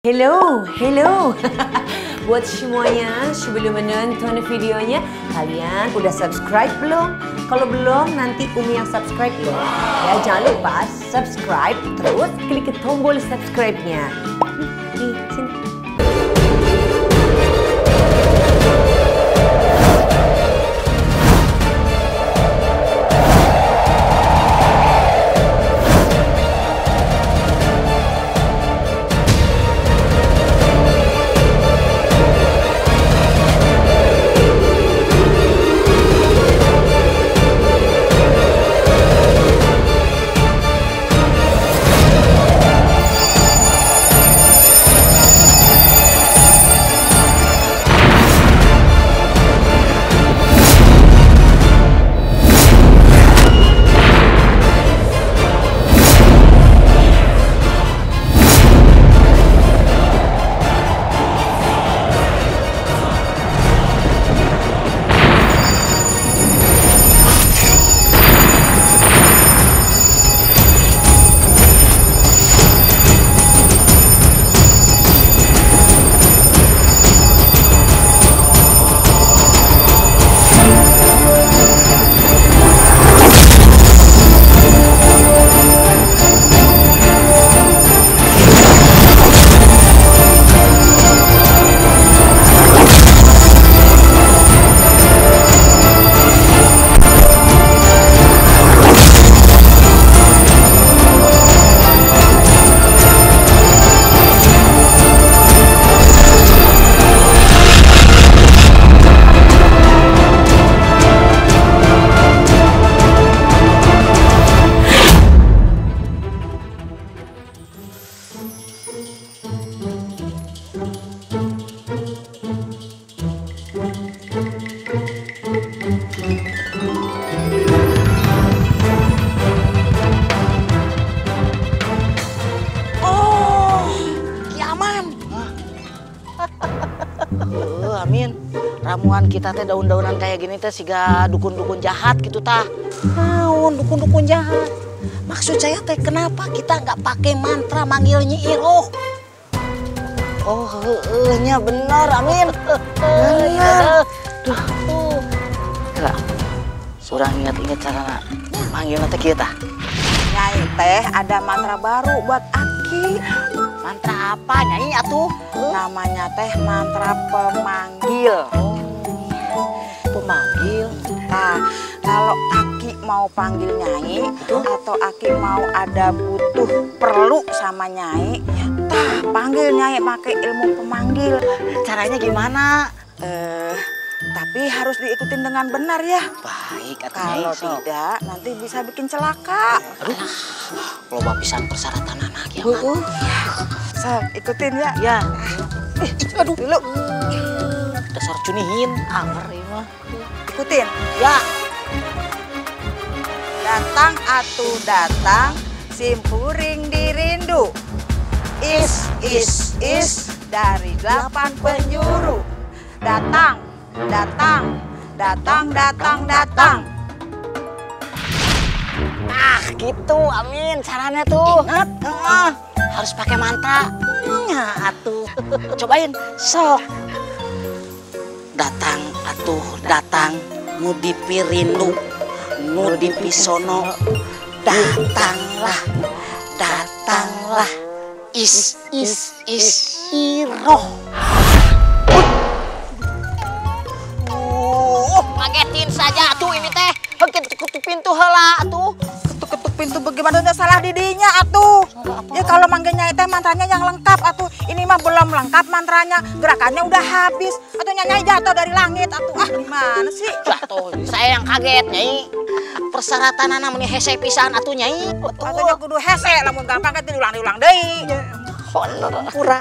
Hello. Buat semuanya, sebelum menonton videonya, kalian udah subscribe belum? Kalau belum, nanti Umi yang subscribe ya. Ya, jangan lupa subscribe, terus klik tombol subscribe-nya. Nih, sini. Amin, ramuan kita teh daun-daunan kayak gini teh siga dukun-dukun jahat gitu tah. Naon dukun-dukun jahat? Maksud saya teh kenapa kita nggak pakai mantra manggil Nyi Iroh? Oh, nya bener, Amin. Bener. Tuh. Surang ingat-ingat cara manggil teh kieu tah. Nyai teh ada mantra baru buat Aki. Mantra apa Nyai atuh? Namanya teh mantra pemanggil. Pemanggil. Nah, kalau Aki mau panggil Nyai atau Aki mau ada butuh perlu sama Nyai, panggil Nyai pakai ilmu pemanggil. Caranya gimana? Tapi harus diikutin dengan benar ya. Baik, kalau tidak nanti bisa bikin celaka. Aduh, loba pisan persyaratan anak ya, Man. So, ikutin ya. Ya. Aduh, dulu. Dasar cunihin, amer ieu mah. Ikutin. Ya. Datang atuh datang, simpuring dirindu. Is dari 8 penjuru. Datang. Ah, gitu, Amin. Caranya tuh. Ingat, harus pakai mantra. Ya, atuh. Cobain, sok. Datang, atuh, datang. Nudipi rindu, nudipi sono. Datanglah. Is Iroh. Ngagetin saja atuh ini teh. Ketuk pintu heula atuh. Ketuk pintu bagaimana udah salah didinya atuh. Ya kalau manggilnya itu mantranya yang lengkap atuh. Ini mah belum lengkap mantranya. Gerakannya udah habis. Atau Nyai jatuh dari langit atuh. Ah, gimana sih? Jatuh. Saya yang kaget, Nyai. Persyaratan anak meni hese pisan atuh, Nyai. Atuhnya kudu hese lamun gampang kan diulang deui. Honor pura.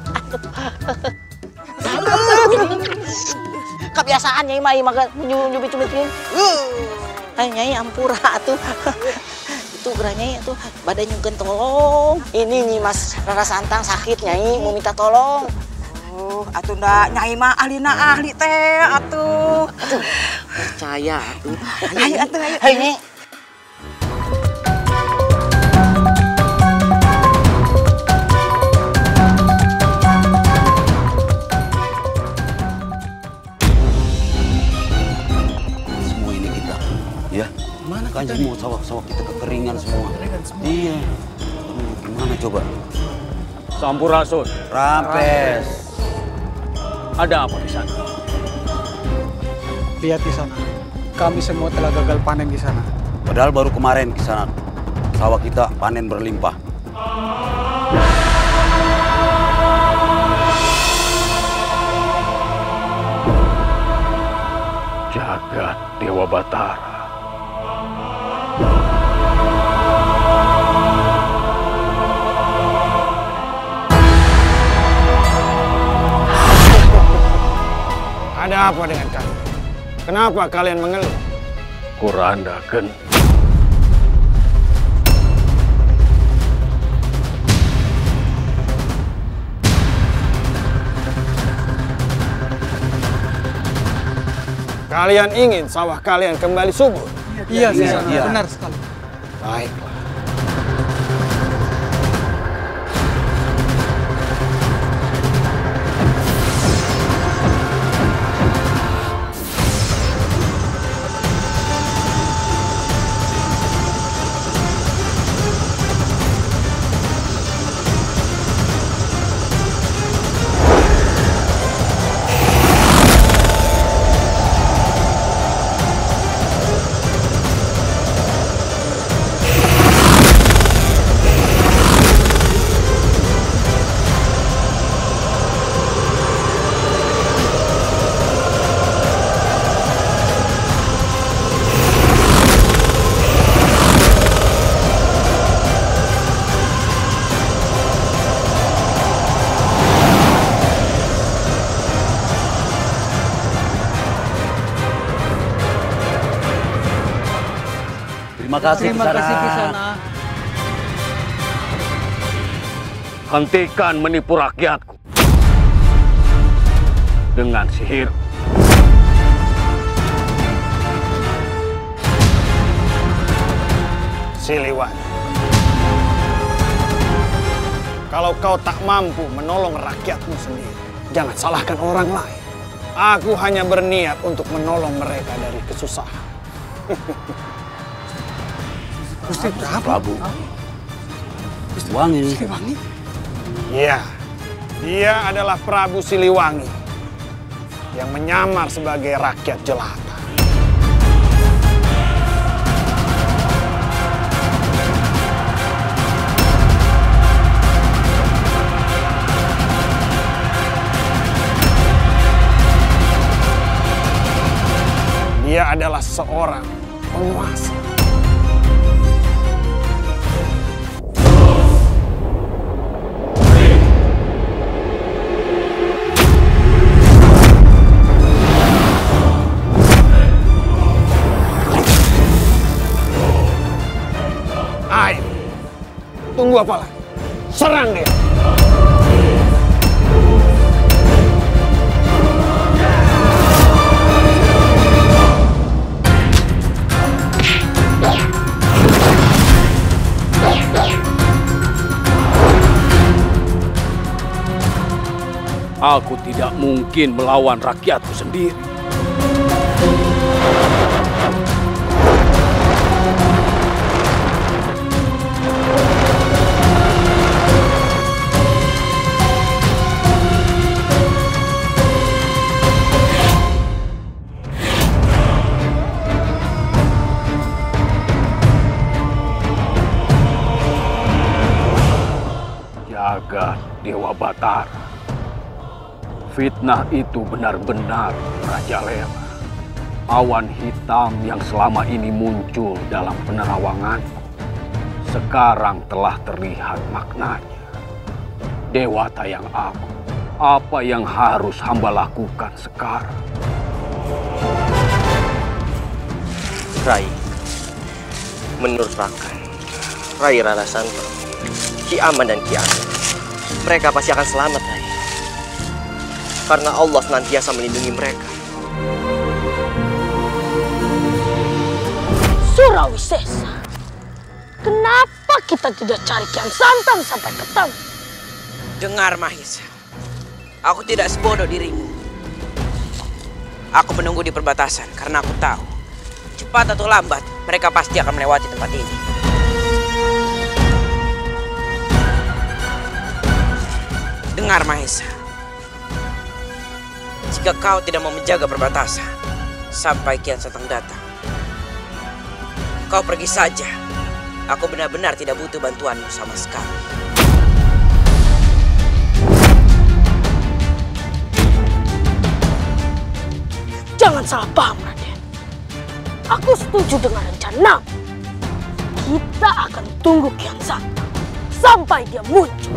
Kebiasaan Nyai mah mah nyubit-nyubitin. Nyai ampura atuh. Itu geura Nyai atuh badannya gentolong. Ini Nyi Mas Rara Santang sakit Nyai mau minta tolong. Atuh ndak Nyai mah ahli teh atuh. Percaya atuh. Ayo atuh ayo. Ayo Nyai. Makanya semua sawah-sawah kita kekeringan semua. Iya. Gimana coba? Sampurasun. Rampes. Ada apa di sana? Lihat di sana. Kami semua telah gagal panen di sana. Padahal baru kemarin ke sana sawah kita panen berlimpah. Jagat Dewa Batara. Ada apa dengan kalian? Kenapa kalian mengeluh? Kuranda Geni. Kalian ingin sawah kalian kembali subur? Iya, Iya. benar sekali. Baiklah. Terima kasih Kisana. Hentikan menipu rakyatku dengan sihir. Siliwangi, kalau kau tak mampu menolong rakyatmu sendiri, jangan salahkan orang lain. Aku hanya berniat untuk menolong mereka dari kesusahan. Gusti Prabu. Siliwangi. Siliwangi. Iya, dia adalah Prabu Siliwangi yang menyamar sebagai rakyat jelata. Dia adalah seorang penguasa. Ayo, tunggu apa lagi? Serang dia! Aku tidak mungkin melawan rakyatku sendiri. Jagat Dewa Batara. Fitnah itu benar-benar merajalela. Awan hitam yang selama ini muncul dalam penerawanganku sekarang telah terlihat maknanya. Dewata yang agung, apa yang harus hamba lakukan sekarang? Rai, menurut Rakai, Rai Rara Santang, Ki Aman dan Ki Ageng, mereka pasti akan selamat, Rai. Karena Allah senantiasa melindungi mereka. Surawi Sesa, kenapa kita tidak cari Kian Santang sampai ketemu? Dengar Mahisa, aku tidak sebodoh dirimu. Aku menunggu di perbatasan karena aku tahu cepat atau lambat, mereka pasti akan melewati tempat ini. Dengar Mahesa, jika kau tidak mau menjaga perbatasan sampai Kian Santang datang, kau pergi saja. Aku benar-benar tidak butuh bantuanmu sama sekali. Jangan salah paham, Raden. Aku setuju dengan rencana. Kita akan tunggu Kian Santang sampai dia muncul.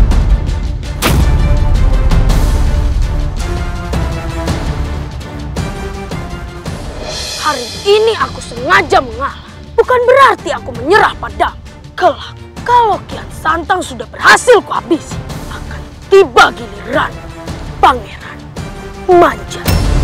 Hari ini aku sengaja mengalah. Bukan berarti aku menyerah padamu. Kelak, kalau Kian Santang sudah berhasil kuhabisi, akan tiba giliran Pangeran Manja.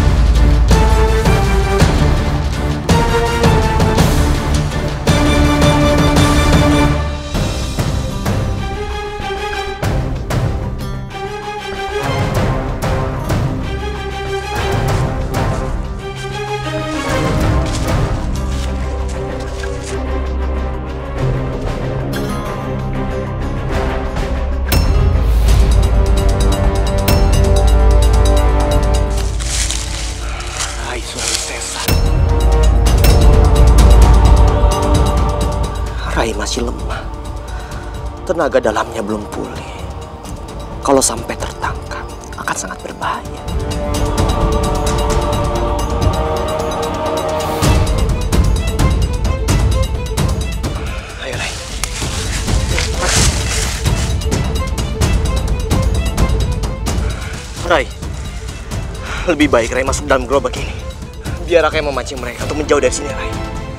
Rai masih lemah. Tenaga dalamnya belum pulih. Kalau sampai tertangkap, akan sangat berbahaya. Ayo, Rai. Rai, lebih baik Rai masuk dalam gerobak ini. Biar Raka yang memancing mereka untuk menjauh dari sini, Rai.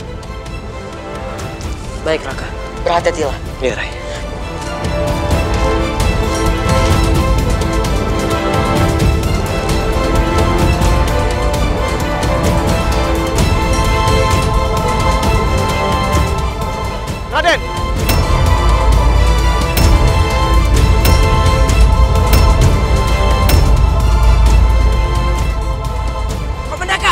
Baik Raka, berhati-hatilah. Iya, Rai. Raden! Komandaka!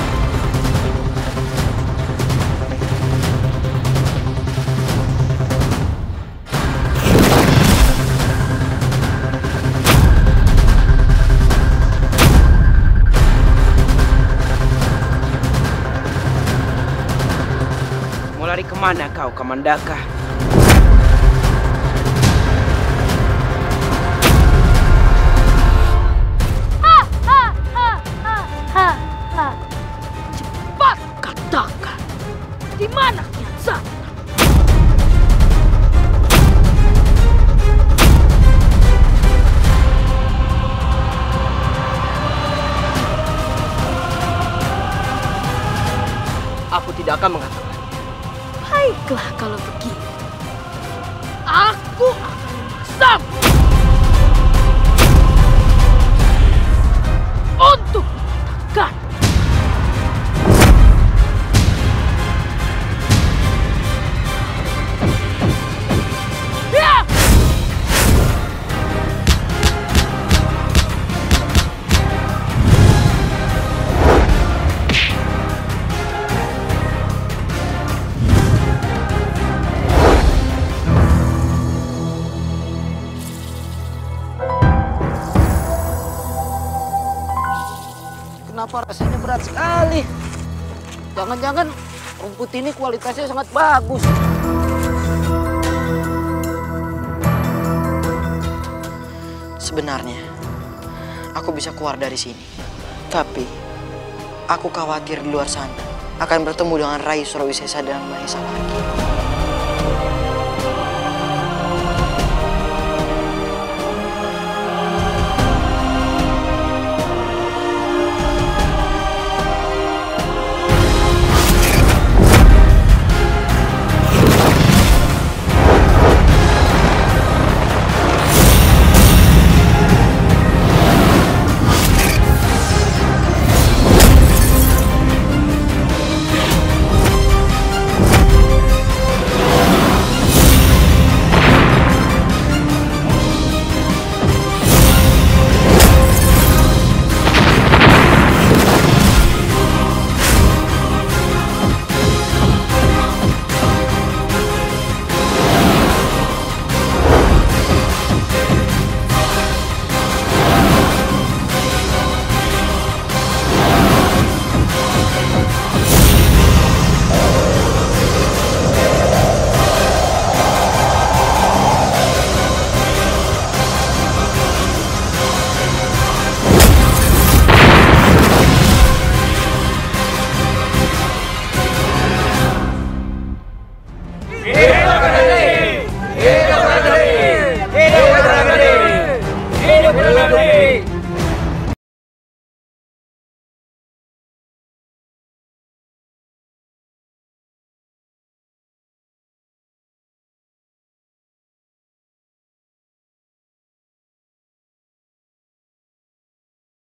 Mau lari kemana kau, Kamandaka? Cepat katakan, di mana Kian Santang? Aku tidak akan mengatakan. Baiklah kalau begitu. Aku akan memaksamu untuk mengatakan. Ya! Kenapa rasanya berat sekali? Jangan-jangan rumput ini kualitasnya sangat bagus. Sebenarnya, aku bisa keluar dari sini. Tapi, aku khawatir di luar sana akan bertemu dengan Rai Surawisesa dan Mahesa lagi. Berhenti!